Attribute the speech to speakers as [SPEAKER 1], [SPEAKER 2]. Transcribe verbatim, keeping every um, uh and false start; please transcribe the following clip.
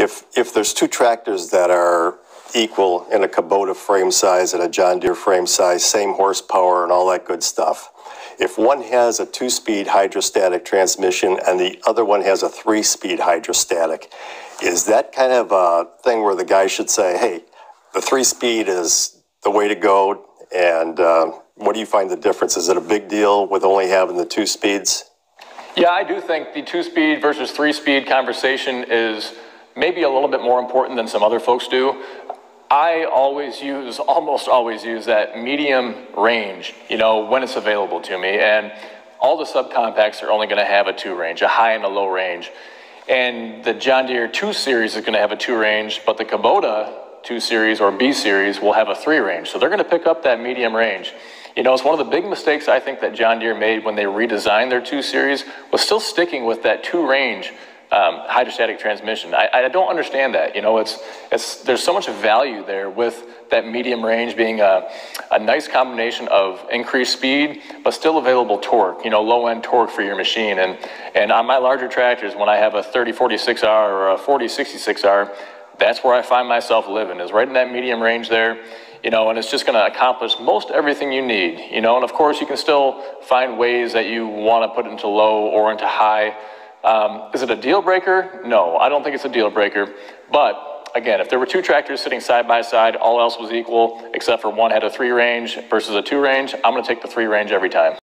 [SPEAKER 1] if, if there's two tractors that are equal in a Kubota frame size and a John Deere frame size, same horsepower and all that good stuff, if one has a two-speed hydrostatic transmission and the other one has a three-speed hydrostatic, is that kind of a thing where the guy should say, hey, the three-speed is the way to go, and uh, what do you find the difference? Is it a big deal with only having the two speeds?
[SPEAKER 2] Yeah, I do think the two-speed versus three-speed conversation is maybe a little bit more important than some other folks do. I always use, almost always use that medium range, you know, when it's available to me. And all the subcompacts are only going to have a two range, a high and a low range. And the John Deere two series is going to have a two range, but the Kubota two series or B series will have a three range. So they're going to pick up that medium range. You know, it's one of the big mistakes I think that John Deere made when they redesigned their two series was still sticking with that two range Um, hydrostatic transmission. I, I don't understand that. You know, it's it's there's so much value there with that medium range being a, a nice combination of increased speed, but still available torque. You know, low end torque for your machine. And and on my larger tractors, when I have a thirty forty-six R or a forty sixty-six R, that's where I find myself living, is right in that medium range there. You know, and it's just going to accomplish most everything you need. You know, and of course you can still find ways that you want to put into low or into high. Um, is it a deal breaker? No, I don't think it's a deal breaker. But again, if there were two tractors sitting side by side, all else was equal, except for one had a three range versus a two range, I'm going to take the three range every time.